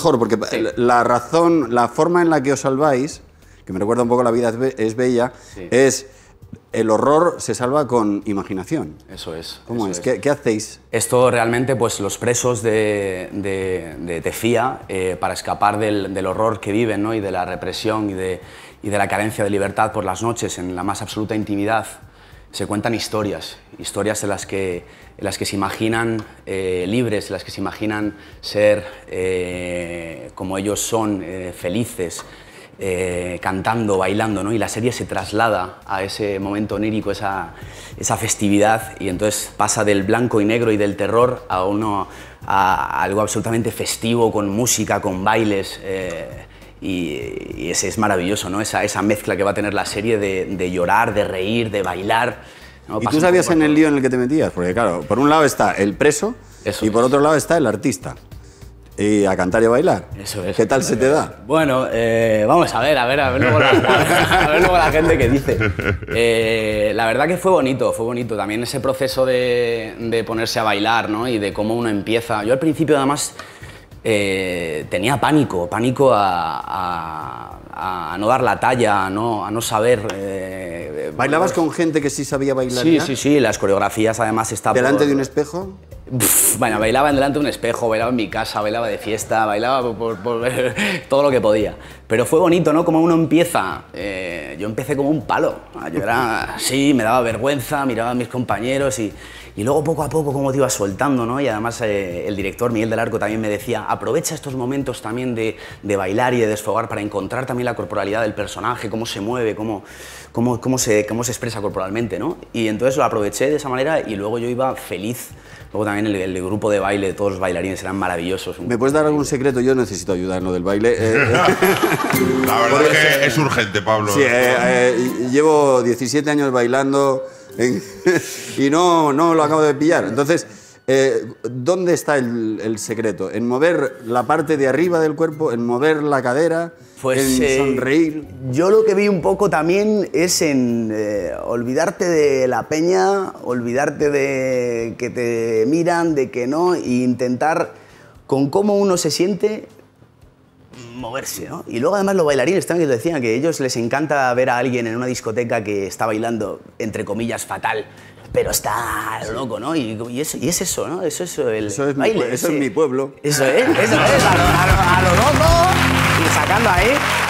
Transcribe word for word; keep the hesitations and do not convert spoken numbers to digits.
mejor, porque sí. la razón, la forma en la que os salváis, que me recuerda un poco La vida es, be es bella, sí. es el horror se salva con imaginación. Eso es. ¿Cómo eso es? es. ¿Qué, ¿Qué hacéis? Esto realmente, pues los presos de, de, de Tefía, eh, para escapar del, del horror que viven, ¿no? y de la represión y de, y de la carencia de libertad por las noches, en la más absoluta intimidad, se cuentan historias, historias en las que, en las que se imaginan eh, libres, en las que se imaginan ser eh, como ellos son, eh, felices, Eh, cantando, bailando, ¿no? Y la serie se traslada a ese momento onírico, esa, esa festividad, y entonces pasa del blanco y negro y del terror a, uno, a, a algo absolutamente festivo, con música, con bailes, eh, y, y ese es maravilloso, ¿no? Esa, esa mezcla que va a tener la serie de, de llorar, de reír, de bailar, ¿no? ¿Y tú sabías en el lío en el que te metías? Porque claro, por un lado está el preso Eso y por es. otro lado está el artista. Y a cantar y a bailar. Eso es. ¿Qué tal se te da? Bueno, eh, vamos a ver, a ver, a ver luego la, a ver luego la gente que dice. Eh, la verdad que fue bonito, fue bonito. También ese proceso de, de ponerse a bailar, ¿no? Y de cómo uno empieza. Yo al principio además eh, tenía pánico, pánico a, a, a no dar la talla, a no, a no saber... Eh, ¿Bailabas con gente que sí sabía bailar? Sí, ya? sí, sí, las coreografías además estaban... ¿Delante por... de un espejo? Pff, bueno, bailaba delante de un espejo, bailaba en mi casa, bailaba de fiesta, bailaba por, por, por todo lo que podía. Pero fue bonito, ¿no? Como uno empieza. Eh, yo empecé como un palo. Yo era así, me daba vergüenza, miraba a mis compañeros y, y luego poco a poco como te ibas soltando, ¿no? Y además eh, el director Miguel del Arco también me decía, aprovecha estos momentos también de, de bailar y de desfogar para encontrar también la corporalidad del personaje, cómo se mueve, cómo, cómo, cómo, se, cómo se expresa corporalmente, ¿no? Y entonces lo aproveché de esa manera y luego yo iba feliz. Luego también el, el grupo de baile de todos los bailarines eran maravillosos. ¿Me puedes dar algún secreto? Yo necesito ayuda en lo del baile. Eh, eh. La verdad es que es urgente, Pablo. Sí, eh, eh, llevo diecisiete años bailando en, y no, no lo acabo de pillar. Entonces, eh, ¿dónde está el, el secreto? ¿En mover la parte de arriba del cuerpo? ¿En mover la cadera? Pues, ¿En eh, sonreír? Yo lo que vi un poco también es en eh, olvidarte de la peña, olvidarte de que te miran, de que no, e intentar con cómo uno se siente moverse, ¿no? Y luego además los bailarines también que decían que a ellos les encanta ver a alguien en una discoteca que está bailando, entre comillas, fatal, pero está loco, ¿no? Y, y, es, y es eso, ¿no? Eso es el eso es baile. Mi, eso ese, es mi pueblo. Eso es, eso es, a lo, a lo, a lo loco y sacando ahí.